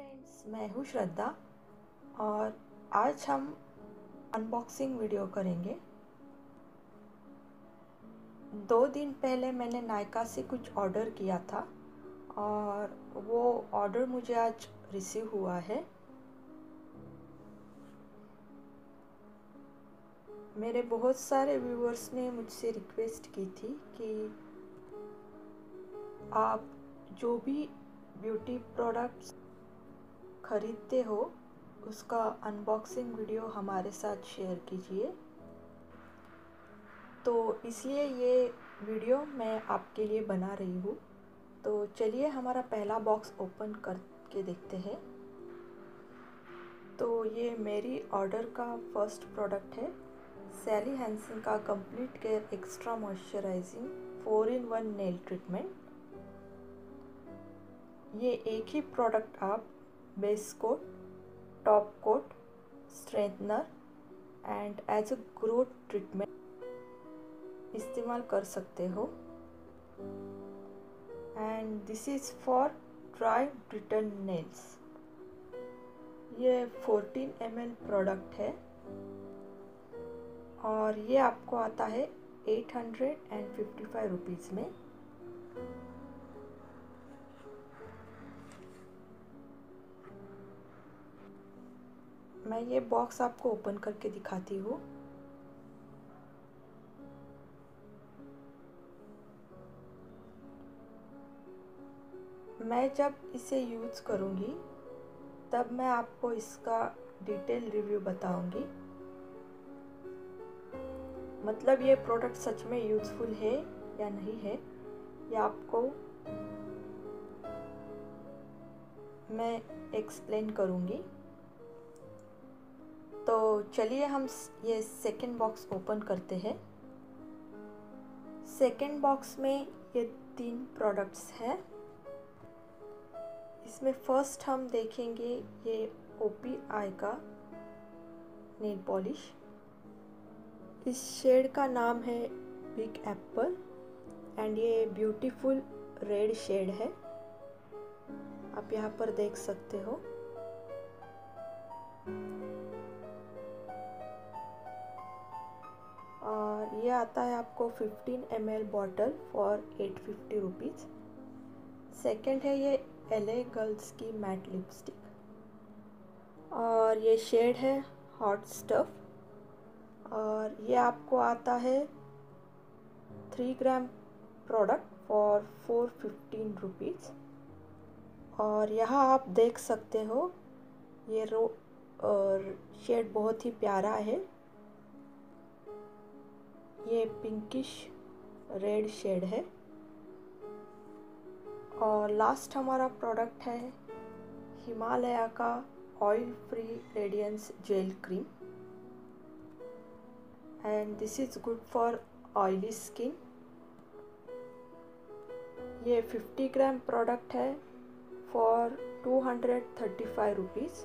Friends, मैं हूँ श्रद्धा और आज हम अनबॉक्सिंग वीडियो करेंगे। 2 दिन पहले मैंने नायका से कुछ ऑर्डर किया था और वो ऑर्डर मुझे आज रिसीव हुआ है। मेरे बहुत सारे व्यूअर्स ने मुझसे रिक्वेस्ट की थी कि आप जो भी ब्यूटी प्रोडक्ट्स खरीदते हो उसका अनबॉक्सिंग वीडियो हमारे साथ शेयर कीजिए। तो इसलिए ये वीडियो मैं आपके लिए बना रही हूँ। तो चलिए हमारा पहला बॉक्स ओपन करके देखते हैं। तो ये मेरी ऑर्डर का फर्स्ट प्रोडक्ट है, सैली हैंसन का complete care extra moisturising 4-in-1 nail treatment. ये एक ही प्रोडक्ट आप base coat, top coat, strengthener and edge a growth treatment इस्तेमाल कर सकते हो। And this is for dry brittle nails. ये 14 ml प्रोडक्ट है और ये आपको आता है 855 रुपीज़ में। मैं ये बॉक्स आपको ओपन करके दिखाती हूँ। मैं जब इसे यूज़ करूँगी तब मैं आपको इसका डिटेल रिव्यू बताऊँगी। मतलब ये प्रोडक्ट सच में यूज़फुल है या नहीं है, ये आपको मैं एक्सप्लेन करूँगी। तो चलिए हम ये सेकंड बॉक्स ओपन करते हैं। सेकंड बॉक्स में ये 3 प्रोडक्ट्स हैं। इसमें फर्स्ट हम देखेंगे ये OPI का नेल पॉलिश। इस शेड का नाम है बिग एप्पल एंड ये ब्यूटीफुल रेड शेड है, आप यहाँ पर देख सकते हो। और ये आता है आपको 15 ml bottle for 850 rupees. Second है ये LA गर्ल्स की मैट लिपस्टिक और ये शेड है हॉट स्टफ और ये आपको आता है 3 ग्राम प्रोडक्ट फॉर 415 रुपीज़। और यहाँ आप देख सकते हो ये शेड बहुत ही प्यारा है, ये पिंकिश रेड शेड है। और लास्ट हमारा प्रोडक्ट है हिमालय का oil free radiance gel cream and this is good for oily skin. ये 50 ग्राम प्रोडक्ट है फॉर 235 रुपीज़।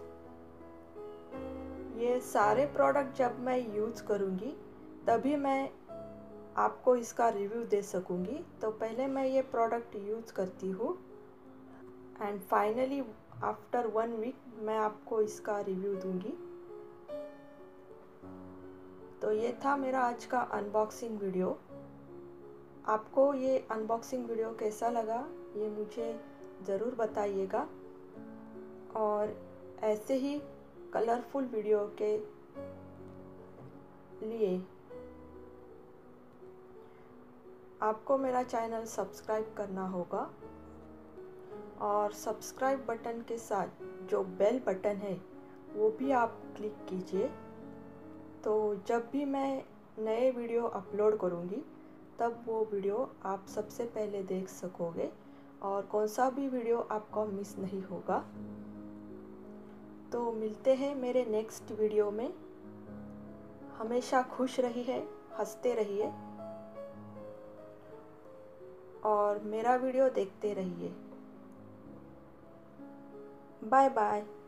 ये सारे प्रोडक्ट जब मैं यूज़ करूँगी तभी मैं आपको इसका रिव्यू दे सकूँगी। तो पहले मैं ये प्रोडक्ट यूज़ करती हूँ एंड फाइनली आफ्टर 1 वीक मैं आपको इसका रिव्यू दूँगी। तो ये था मेरा आज का अनबॉक्सिंग वीडियो। आपको ये अनबॉक्सिंग वीडियो कैसा लगा ये मुझे ज़रूर बताइएगा और ऐसे ही कलरफुल वीडियो के लिए आपको मेरा चैनल सब्सक्राइब करना होगा और सब्सक्राइब बटन के साथ जो बेल बटन है वो भी आप क्लिक कीजिए। तो जब भी मैं नए वीडियो अपलोड करूँगी तब वो वीडियो आप सबसे पहले देख सकोगे और कौन सा भी वीडियो आपको मिस नहीं होगा। तो मिलते हैं मेरे नेक्स्ट वीडियो में। हमेशा खुश रहिए, हंसते रहिए और मेरा वीडियो देखते रहिए। Bye bye.